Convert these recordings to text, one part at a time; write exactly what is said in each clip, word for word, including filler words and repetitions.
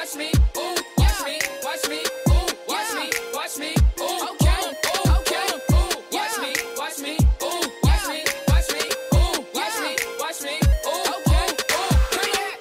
watch me, ooh, watch me, watch me, ooh, watch me, watch me, ooh, okay, ooh, okay, ooh, watch me, watch me, ooh, watch me, watch me, ooh, watch me, watch me, ooh, okay, ooh, bring it.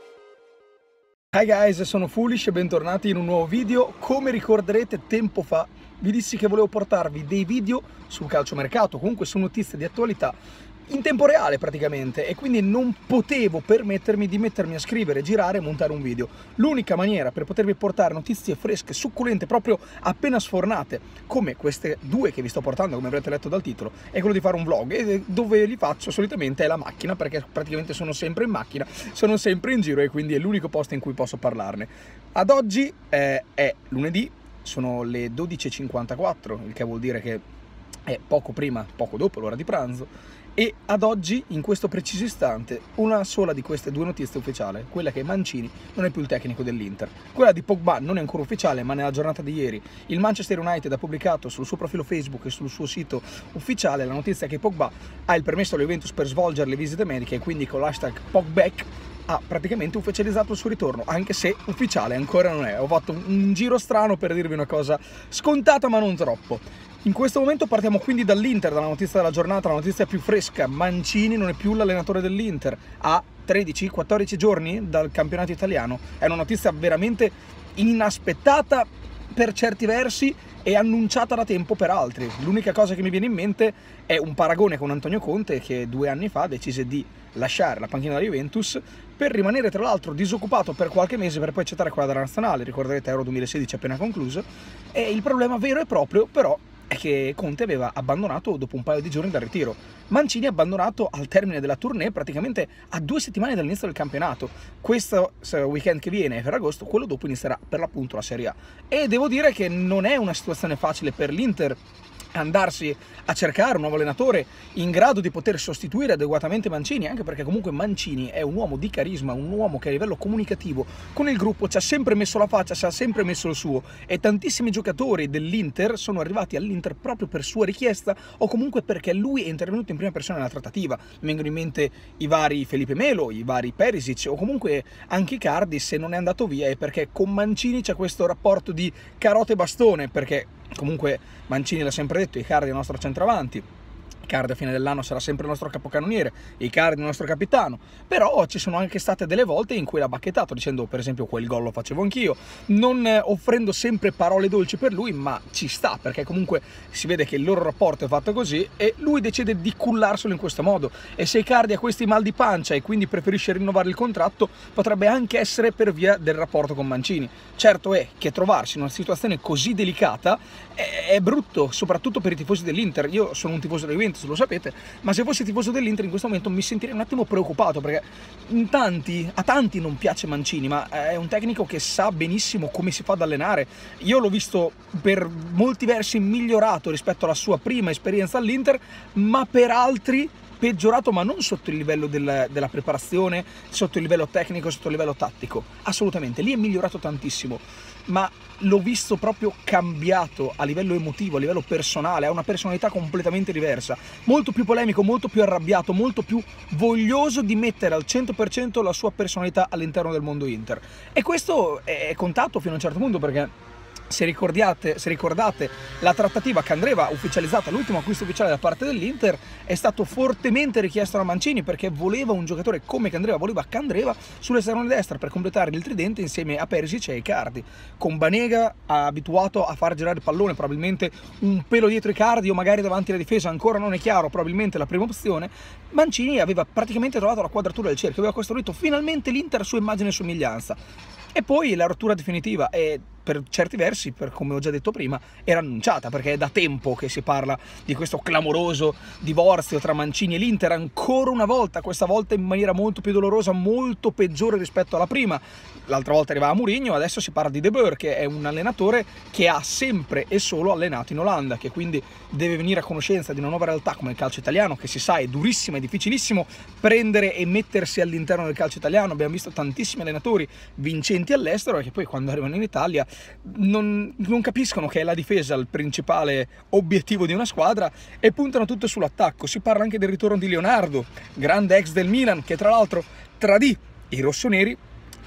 Hi guys, sono Foolish e bentornati in un nuovo video. Come ricorderete, tempo fa vi dissi che volevo portarvi dei video sul calciomercato, comunque su notizie di attualità in tempo reale praticamente, e quindi non potevo permettermi di mettermi a scrivere, girare e montare un video. L'unica maniera per potervi portare notizie fresche, succulente, proprio appena sfornate, come queste due che vi sto portando, come avrete letto dal titolo, è quello di fare un vlog, e dove li faccio solitamente è la macchina, perché praticamente sono sempre in macchina, sono sempre in giro, e quindi è l'unico posto in cui posso parlarne. Ad oggi eh, è lunedì, sono le dodici e cinquantaquattro, il che vuol dire che è poco prima, poco dopo l'ora di pranzo. E ad oggi, in questo preciso istante, una sola di queste due notizie ufficiale, quella che Mancini non è più il tecnico dell'Inter. Quella di Pogba non è ancora ufficiale, ma nella giornata di ieri il Manchester United ha pubblicato sul suo profilo Facebook e sul suo sito ufficiale la notizia che Pogba ha il permesso alla Juventus per svolgere le visite mediche, e quindi con l'hashtag Pogback ha praticamente ufficializzato il suo ritorno, anche se ufficiale ancora non è. Ho fatto un giro strano per dirvi una cosa scontata ma non troppo. In questo momento partiamo quindi dall'Inter, dalla notizia della giornata, la notizia più fresca. Mancini non è più l'allenatore dell'Inter, a tredici quattordici giorni dal campionato italiano. È una notizia veramente inaspettata per certi versi e annunciata da tempo per altri. L'unica cosa che mi viene in mente è un paragone con Antonio Conte, che due anni fa decise di lasciare la panchina della Juventus per rimanere tra l'altro disoccupato per qualche mese per poi accettare quella della nazionale. Ricorderete Euro duemilasedici appena concluso. E il problema vero e proprio però è che Conte aveva abbandonato dopo un paio di giorni dal ritiro. Mancini ha abbandonato al termine della tournée, praticamente a due settimane dall'inizio del campionato. Questo weekend che viene, Ferragosto, quello dopo inizierà per l'appunto la Serie A. E devo dire che non è una situazione facile per l'Inter andarsi a cercare un nuovo allenatore in grado di poter sostituire adeguatamente Mancini, anche perché comunque Mancini è un uomo di carisma, un uomo che a livello comunicativo con il gruppo ci ha sempre messo la faccia, ci ha sempre messo il suo, e tantissimi giocatori dell'Inter sono arrivati all'Inter proprio per sua richiesta o comunque perché lui è intervenuto in prima persona nella trattativa. Mi vengono in mente i vari Felipe Melo, i vari Perisic o comunque anche Icardi. Se non è andato via è perché con Mancini c'è questo rapporto di carote e bastone, perché comunque Mancini l'ha sempre detto, Icardi è il nostro centravanti, Icardi a fine dell'anno sarà sempre il nostro capocannoniere, Icardi il nostro capitano. Però ci sono anche state delle volte in cui l'ha bacchettato dicendo, per esempio, quel gol lo facevo anch'io, non eh, offrendo sempre parole dolci per lui, ma ci sta, perché comunque si vede che il loro rapporto è fatto così e lui decide di cullarselo in questo modo. E se Icardi ha questi mal di pancia e quindi preferisce rinnovare il contratto, potrebbe anche essere per via del rapporto con Mancini. Certo è che trovarsi in una situazione così delicata è, è brutto, soprattutto per i tifosi dell'Inter. Io sono un tifoso della Juventus, lo sapete, ma se fossi tifoso dell'Inter in questo momento mi sentirei un attimo preoccupato, perché in tanti, a tanti non piace Mancini, ma è un tecnico che sa benissimo come si fa ad allenare. Io l'ho visto per molti versi migliorato rispetto alla sua prima esperienza all'Inter, ma per altri peggiorato, ma non sotto il livello del, della preparazione, sotto il livello tecnico, sotto il livello tattico. Assolutamente, lì è migliorato tantissimo, ma l'ho visto proprio cambiato a livello emotivo, a livello personale, ha una personalità completamente diversa, molto più polemico, molto più arrabbiato, molto più voglioso di mettere al cento per cento la sua personalità all'interno del mondo Inter. E questo è contato fino a un certo punto, perché Se ricordate, se ricordate la trattativa Candreva ufficializzata, l'ultimo acquisto ufficiale da parte dell'Inter, è stato fortemente richiesto da Mancini, perché voleva un giocatore come Candreva, voleva Candreva sull'esterno destra per completare il tridente insieme a Perisic e Icardi. Con Banega abituato a far girare il pallone, probabilmente un pelo dietro Icardi o magari davanti alla difesa, ancora non è chiaro, probabilmente la prima opzione, Mancini aveva praticamente trovato la quadratura del cerchio, aveva costruito finalmente l'Inter a sua immagine e somiglianza. E poi la rottura definitiva, e per certi versi, per come ho già detto prima, era annunciata, perché è da tempo che si parla di questo clamoroso divorzio tra Mancini e l'Inter, ancora una volta, questa volta in maniera molto più dolorosa, molto peggiore rispetto alla prima. L'altra volta arrivava Mourinho, adesso si parla di De Boer, che è un allenatore che ha sempre e solo allenato in Olanda, che quindi deve venire a conoscenza di una nuova realtà come il calcio italiano, che si sa è durissimo, è difficilissimo prendere e mettersi all'interno del calcio italiano. Abbiamo visto tantissimi allenatori vincenti all'estero e che poi quando arrivano in Italia non, non capiscono che è la difesa il principale obiettivo di una squadra e puntano tutto sull'attacco. Si parla anche del ritorno di Leonardo, grande ex del Milan, che tra l'altro tradì i rossoneri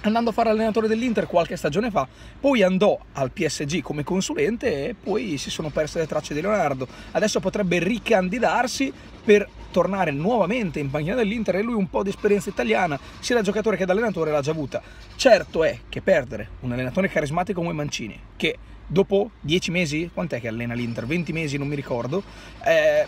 andando a fare allenatore dell'Inter qualche stagione fa, poi andò al P S G come consulente e poi si sono perse le tracce di Leonardo. Adesso potrebbe ricandidarsi per tornare nuovamente in panchina dell'Inter e lui un po' di esperienza italiana, sia da giocatore che da allenatore, l'ha già avuta. Certo è che perdere un allenatore carismatico come Mancini, che dopo dieci mesi, quant'è che allena l'Inter? venti mesi, non mi ricordo, eh,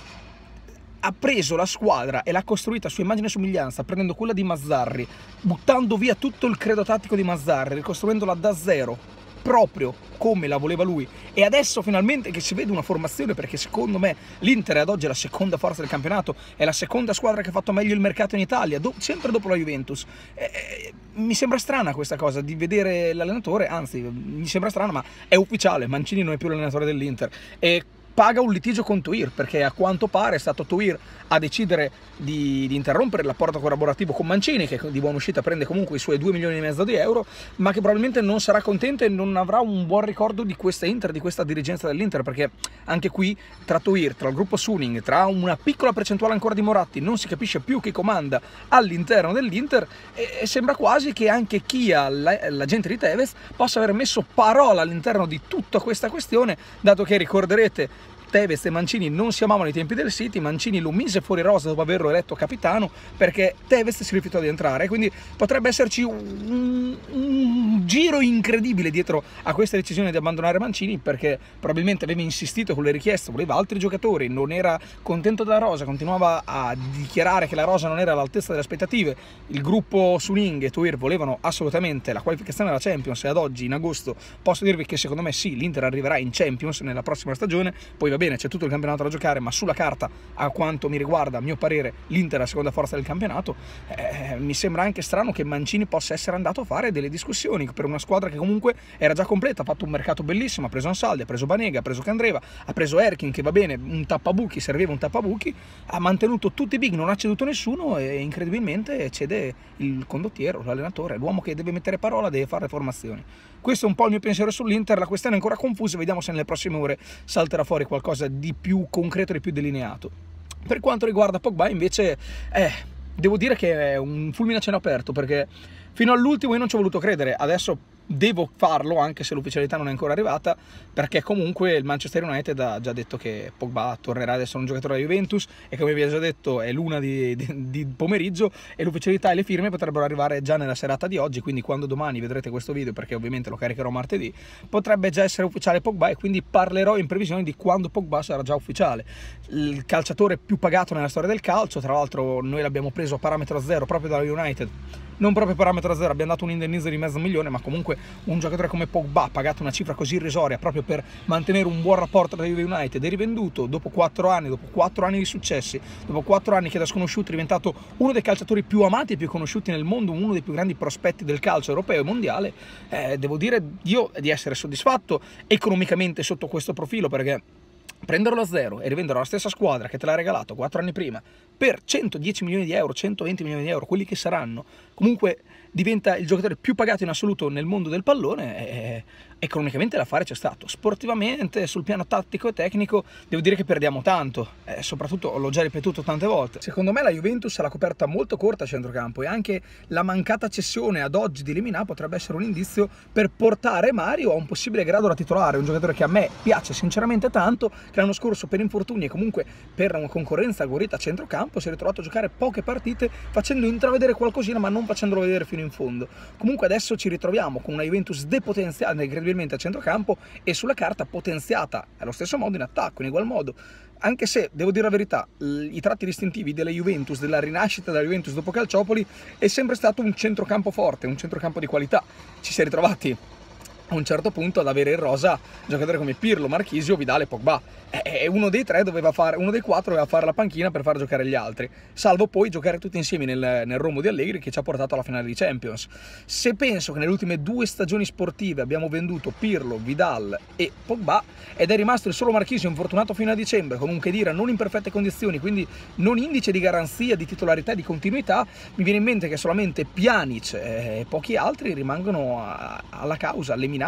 ha preso la squadra e l'ha costruita a sua immagine e somiglianza, prendendo quella di Mazzarri, buttando via tutto il credo tattico di Mazzarri, ricostruendola da zero, proprio come la voleva lui. E adesso finalmente che si vede una formazione, perché secondo me l'Inter ad oggi è la seconda forza del campionato, è la seconda squadra che ha fatto meglio il mercato in Italia, do, sempre dopo la Juventus. E, e, mi sembra strana questa cosa di vedere l'allenatore, anzi mi sembra strana, ma è ufficiale, Mancini non è più l'allenatore dell'Inter. E paga un litigio con Tuir, perché a quanto pare è stato Tuir a decidere di, di interrompere il rapporto collaborativo con Mancini, che di buona uscita prende comunque i suoi due milioni e mezzo di euro, ma che probabilmente non sarà contento e non avrà un buon ricordo di questa Inter, di questa dirigenza dell'Inter, perché anche qui tra Tuir, tra il gruppo Suning, tra una piccola percentuale ancora di Moratti, non si capisce più chi comanda all'interno dell'Inter e, e sembra quasi che anche chi ha la, la gente di Tevez possa aver messo parola all'interno di tutta questa questione, dato che ricorderete Tevez e Mancini non si amavano ai tempi del City. Mancini lo mise fuori rosa dopo averlo eletto capitano perché Tevez si rifiutò di entrare, quindi potrebbe esserci un, un giro incredibile dietro a questa decisione di abbandonare Mancini, perché probabilmente aveva insistito con le richieste, voleva altri giocatori, non era contento della rosa, continuava a dichiarare che la rosa non era all'altezza delle aspettative. Il gruppo Suning e Tuir volevano assolutamente la qualificazione alla Champions e ad oggi in agosto posso dirvi che secondo me sì, l'Inter arriverà in Champions nella prossima stagione. Poi va bene, c'è tutto il campionato da giocare, ma sulla carta, a quanto mi riguarda, a mio parere, l'Inter è la seconda forza del campionato. Eh, mi sembra anche strano che Mancini possa essere andato a fare delle discussioni per una squadra che comunque era già completa, ha fatto un mercato bellissimo, ha preso Ansaldi, ha preso Banega, ha preso Candreva, ha preso Erkin, che va bene, un tappabuchi, serviva un tappabuchi, ha mantenuto tutti i big, non ha ceduto nessuno e incredibilmente cede il condottiero, l'allenatore, l'uomo che deve mettere parola, deve fare le formazioni. Questo è un po' il mio pensiero sull'Inter, la questione è ancora confusa, vediamo se nelle prossime ore salterà fuori qualcosa di più concreto, di più delineato. Per quanto riguarda Pogba invece, eh, devo dire che è un fulmine a cielo aperto, perché fino all'ultimo io non ci ho voluto credere, adesso devo farlo anche se l'ufficialità non è ancora arrivata, perché comunque il Manchester United ha già detto che Pogba tornerà ad essere un giocatore della Juventus e come vi ho già detto è l'una di, di, di pomeriggio e l'ufficialità e le firme potrebbero arrivare già nella serata di oggi, quindi quando domani vedrete questo video, perché ovviamente lo caricherò martedì, potrebbe già essere ufficiale Pogba e quindi parlerò in previsione di quando Pogba sarà già ufficiale. Il calciatore più pagato nella storia del calcio, tra l'altro noi l'abbiamo preso a parametro zero proprio dalla United, non proprio parametro zero, abbiamo dato un indennizzo di mezzo milione, ma comunque un giocatore come Pogba, pagato una cifra così irrisoria proprio per mantenere un buon rapporto tra Juve United, è rivenduto dopo quattro anni, dopo quattro anni di successi, dopo quattro anni che da sconosciuto è diventato uno dei calciatori più amati e più conosciuti nel mondo, uno dei più grandi prospetti del calcio europeo e mondiale. Eh, devo dire io di essere soddisfatto economicamente sotto questo profilo, perché prenderlo a zero e rivenderlo alla stessa squadra che te l'ha regalato quattro anni prima per centodieci milioni di euro, centoventi milioni di euro, quelli che saranno, comunque diventa il giocatore più pagato in assoluto nel mondo del pallone. E economicamente l'affare c'è stato. Sportivamente, sul piano tattico e tecnico, devo dire che perdiamo tanto, eh, soprattutto l'ho già ripetuto tante volte. Secondo me la Juventus ha la coperta molto corta a centrocampo e anche la mancata cessione ad oggi di Lemina potrebbe essere un indizio per portare Mario a un possibile grado da titolare, un giocatore che a me piace sinceramente tanto, che l'anno scorso per infortuni e comunque per una concorrenza agguerrita a centrocampo si è ritrovato a giocare poche partite facendo intravedere qualcosina ma non facendolo vedere fino in fondo. Comunque adesso ci ritroviamo con una Juventus depotenziata incredibilmente a centrocampo e sulla carta potenziata allo stesso modo in attacco, in ugual modo, anche se devo dire la verità, i tratti distintivi della Juventus, della rinascita della Juventus dopo Calciopoli è sempre stato un centrocampo forte, un centrocampo di qualità. Ci si è ritrovati a un certo punto ad avere in rosa giocatori come Pirlo, Marchisio, Vidal e Pogba, e uno dei tre doveva fare, uno dei quattro doveva fare la panchina per far giocare gli altri, salvo poi giocare tutti insieme nel, nel rombo di Allegri che ci ha portato alla finale di Champions. Se penso che nelle ultime due stagioni sportive abbiamo venduto Pirlo, Vidal e Pogba ed è rimasto il solo Marchisio infortunato fino a dicembre con un Khedira non in perfette condizioni, quindi non indice di garanzia, di titolarità e di continuità, mi viene in mente che solamente Pjanic e pochi altri rimangono a, alla causa. Lemina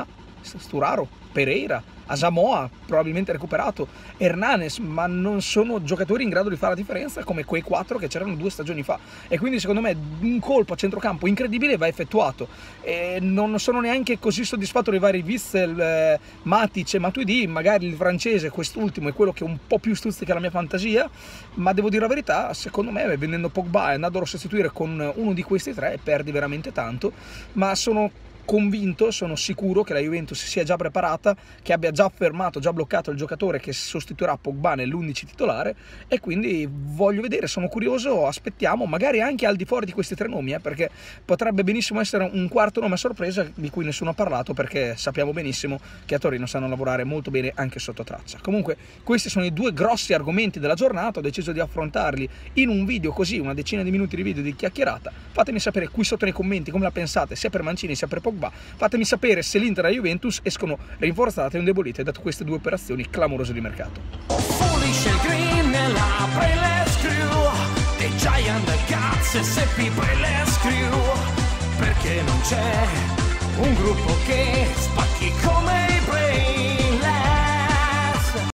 Sturaro, Pereira, Asamoah probabilmente recuperato, Hernanes, ma non sono giocatori in grado di fare la differenza come quei quattro che c'erano due stagioni fa, e quindi secondo me un colpo a centrocampo incredibile va effettuato, e non sono neanche così soddisfatto dei vari Witsel, eh, Matic e Matuidi. Magari il francese, quest'ultimo, è quello che un po' più stuzzica la mia fantasia, ma devo dire la verità, secondo me vendendo Pogba e andando a sostituire con uno di questi tre perdi veramente tanto, ma sono convinto, sono sicuro che la Juventus sia già preparata, che abbia già fermato, già bloccato il giocatore che sostituirà Pogba nell'undici titolare, e quindi voglio vedere, sono curioso, aspettiamo, magari anche al di fuori di questi tre nomi, eh, perché potrebbe benissimo essere un quarto nome a sorpresa di cui nessuno ha parlato, perché sappiamo benissimo che a Torino sanno lavorare molto bene anche sotto traccia. Comunque questi sono i due grossi argomenti della giornata, ho deciso di affrontarli in un video così, una decina di minuti di video di chiacchierata. Fatemi sapere qui sotto nei commenti come la pensate, sia per Mancini sia per Pogba. Fatemi sapere se l'Inter e la Juventus escono rinforzate o indebolite da queste due operazioni clamorose di mercato. Foolish e green nella Playlist Crew, The Giant, The Cats e Seppi Playlist Crew, perché non c'è un gruppo che